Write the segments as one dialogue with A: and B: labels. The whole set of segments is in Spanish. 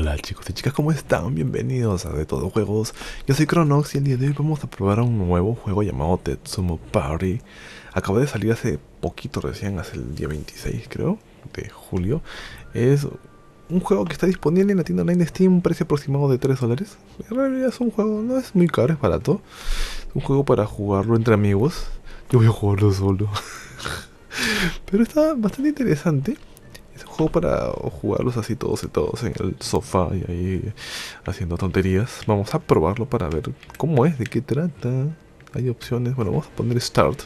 A: Hola chicos y chicas, ¿cómo están? Bienvenidos a De Todo Juegos. Yo soy Cronox y el día de hoy vamos a probar un nuevo juego llamado Tetsumo Party. Acaba de salir hace poquito, recién, hace el día 26 creo, de julio. Es un juego que está disponible en la tienda online de Steam, un precio aproximado de $3. En realidad es un juego, no es muy caro, es barato. Es un juego para jugarlo entre amigos. Yo voy a jugarlo solo. Pero está bastante interesante. Es un juego para jugarlos así todos sentados en el sofá y ahí haciendo tonterías. Vamos a probarlo para ver cómo es, de qué trata. Hay opciones. Bueno, vamos a poner Start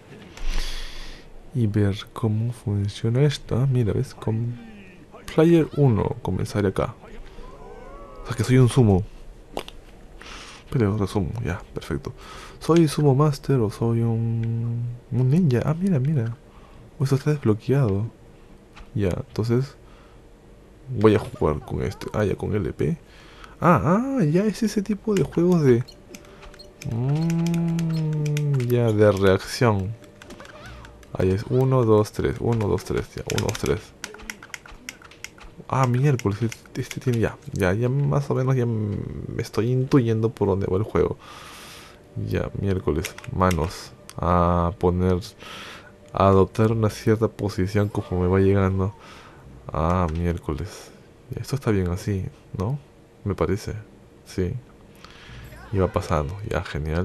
A: y ver cómo funciona esta. Mira, ¿ves? Con Player 1, comenzar acá. O sea que soy un sumo. Pero de sumo, ya, perfecto. ¿Soy sumo master o soy un ninja? Ah, mira, mira. Esto está desbloqueado. Ya, entonces voy a jugar con este. Ah, ya con LP. Ya es ese tipo de juegos de... ya, de reacción. Ahí es 1, 2, 3, 1, 2, 3, ya, 1, 2, 3. Ah, miércoles, este tiene ya más o menos ya me estoy intuyendo por dónde va el juego. Ya, miércoles, manos. A poner, a adoptar una cierta posición como me va llegando. Ah, miércoles. Esto está bien así, ¿no? Me parece, sí. Y va pasando, ya, genial.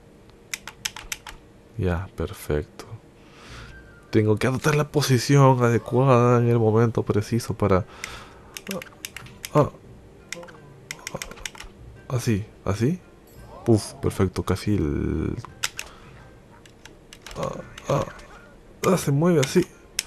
A: Ya, perfecto. Tengo que adoptar la posición adecuada en el momento preciso para... Ah, así, así. Uf, perfecto, casi el... se mueve así.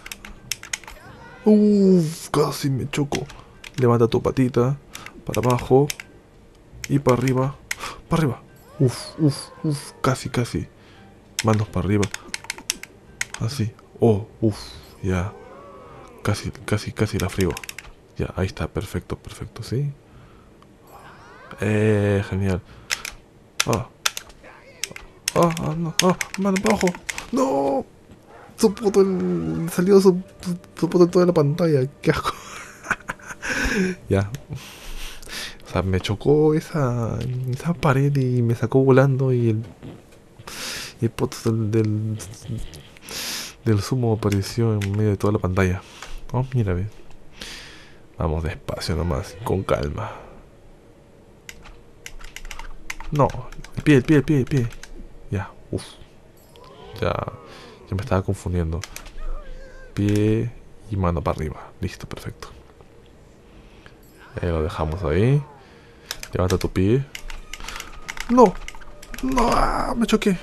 A: Uf, casi me choco. Levanta tu patita. Para abajo. Y para arriba. Para arriba. Uf, casi, casi. Manos para arriba. Así. Oh, ya. Casi la frigo. Ya, ahí está, perfecto, ¿sí? Genial. Ah, no, mano para abajo. No, su puto salió su puto en toda la pantalla. Qué asco. Ya, o sea, me chocó esa pared y me sacó volando y el puto del sumo apareció en medio de toda la pantalla. Oh, mira, ve. Vamos despacio nomás, con calma. No, el pie. Ya, ya, ya me estaba confundiendo. Pie y mano para arriba. Listo, perfecto. Ahí lo dejamos ahí. Levanta tu pie. No, no, me choqué.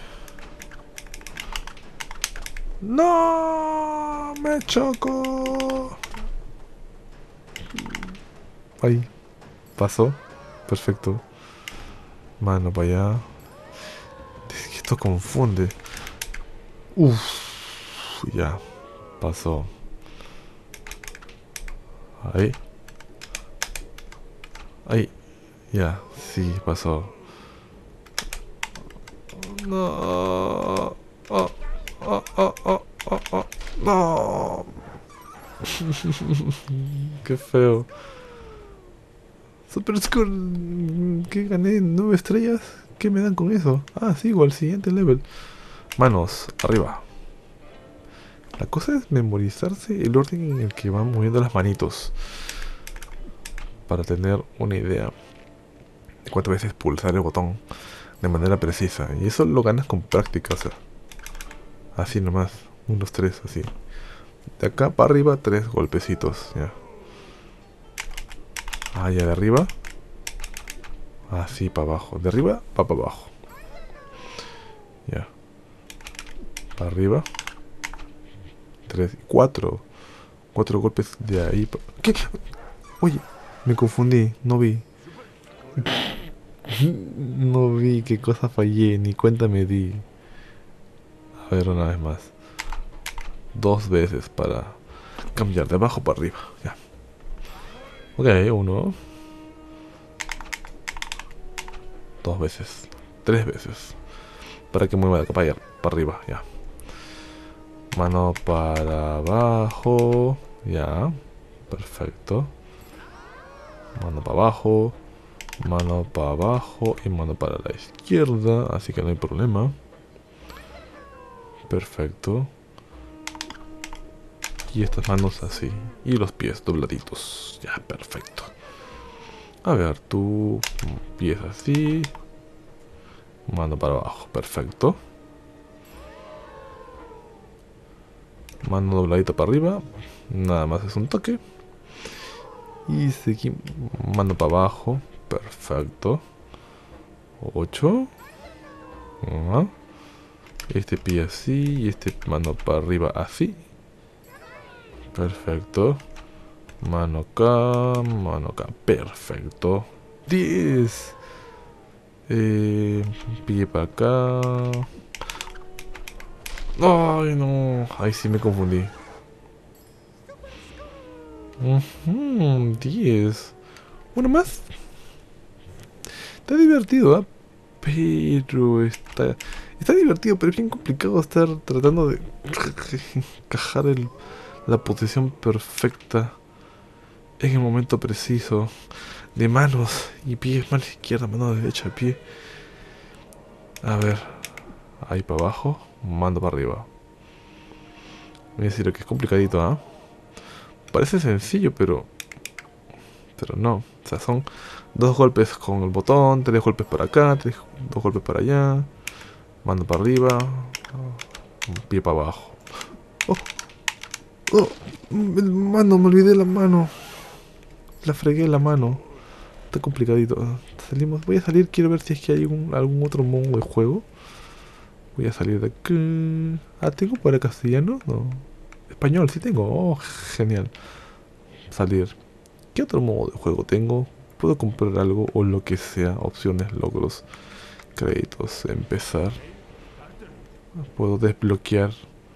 A: No, me choco. Ahí, pasó. Perfecto. Mano para allá. Es que esto confunde. Ya, pasó. Ahí. Ahí. Ya, sí, pasó. No. No. Qué feo. Super Score. ¿Qué gané? ¿9 estrellas? ¿Qué me dan con eso? Ah, sigo al siguiente level. Manos, arriba. La cosa es memorizarse el orden en el que van moviendo las manitos. Para tener una idea de cuántas veces pulsar el botón de manera precisa. Y eso lo ganas con práctica, o sea. Así nomás. 1, 2, 3, así. De acá para arriba, 3 golpecitos, ya. Ah, ya de arriba. Así para abajo. De arriba, para abajo. Ya. Para arriba. 3, 4. 4 golpes de ahí. ¿Qué? Oye, me confundí. No vi. No vi qué cosa fallé. Ni cuenta me di. A ver, una vez más. 2 veces para cambiar de abajo para arriba. Ya. Ok, 1. 2 veces. 3 veces. Para que mueva de acá para allá. Para arriba, ya. Mano para abajo. Ya. Perfecto. Mano para abajo. Mano para abajo y mano para la izquierda. Así que no hay problema. Perfecto. Y estas manos así. Y los pies dobladitos. Ya, perfecto. A ver, tú pies así. Mano para abajo, perfecto. Mano dobladita para arriba. Nada más es un toque. Y seguimos. Mano para abajo. Perfecto. 8. Ajá. Este pie así. Y este mano para arriba así. Perfecto. Mano acá. Mano acá. Perfecto. 10. Pie para acá. Ay, no. Ahí sí me confundí. 10. Uno más. Está divertido, ¿ah? Pero está divertido, pero es bien complicado estar tratando de encajar la posición perfecta en el momento preciso. De manos y pies, mano izquierda, mano derecha, pie. A ver. Ahí para abajo, mando para arriba. Voy a decir que es complicadito, ¿ah? Parece sencillo, pero no. O sea, son 2 golpes con el botón, 3 golpes para acá, 2 golpes para allá. Mando para arriba, un pie para abajo. Oh, oh, mano, me olvidé la mano. La fregué la mano. Está complicadito. Salimos, voy a salir, quiero ver si es que hay algún otro modo de juego. Voy a salir de aquí. Ah, ¿tengo para castellano? No. Español, sí tengo. Oh, genial. Salir. ¿Qué otro modo de juego tengo? Puedo comprar algo o lo que sea. Opciones, logros, créditos, empezar. Puedo desbloquear.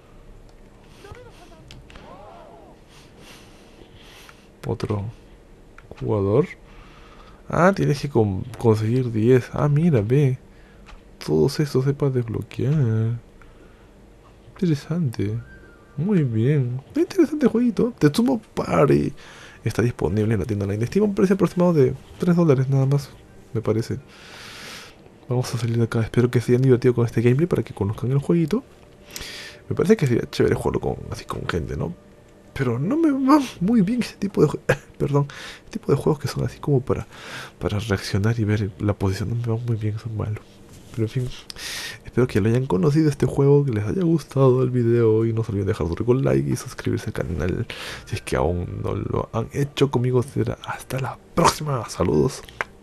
A: Otro jugador. Ah, tienes que conseguir 10. Ah, mira, ve. Todos estos se pueden desbloquear. Interesante. Muy bien. Interesante jueguito. Tetsumo Party. Está disponible en la tienda online de Steam. Un precio aproximado de $3 nada más, me parece. Vamos a salir de acá. Espero que se hayan divertido con este gameplay para que conozcan el jueguito. Me parece que sería chévere jugarlo así con gente, ¿no? Pero no me va muy bien ese tipo de perdón, este tipo de juegos que son así como para reaccionar y ver la posición. No me va muy bien, son malos. Pero en fin, espero que lo hayan conocido este juego, que les haya gustado el video y no se olviden dejar su rico like y suscribirse al canal si es que aún no lo han hecho. Conmigo será hasta la próxima. Saludos.